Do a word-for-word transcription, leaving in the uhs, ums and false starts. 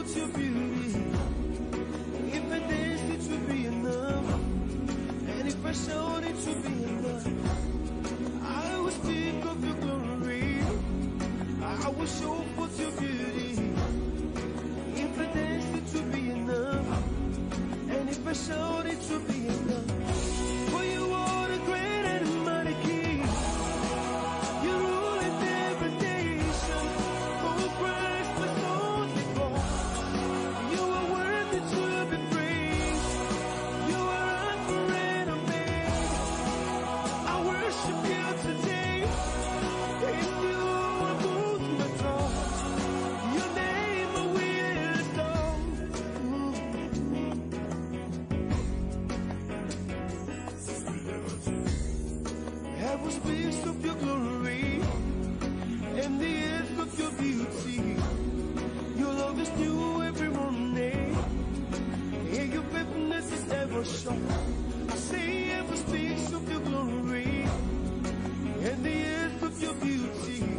with your beauty. If I danced, it would be enough. And if I showed, it would be enough. I will speak of your glory. I will show forth your beauty. If I danced, it would be enough. And if I showed, it would be enough. For you are the great and mighty King. You rule in every nation. Oh Christ, my soul's before. You are worthy to be praised. You are Alpha and Omega. I worship you today. In you I put my trust. Your name I will extol. Heaven speaks of your glory, and the earth of your beauty. Your love is new every morning, and your faithfulness is ever sure. I say heaven speaks of your glory, and the earth of your beauty.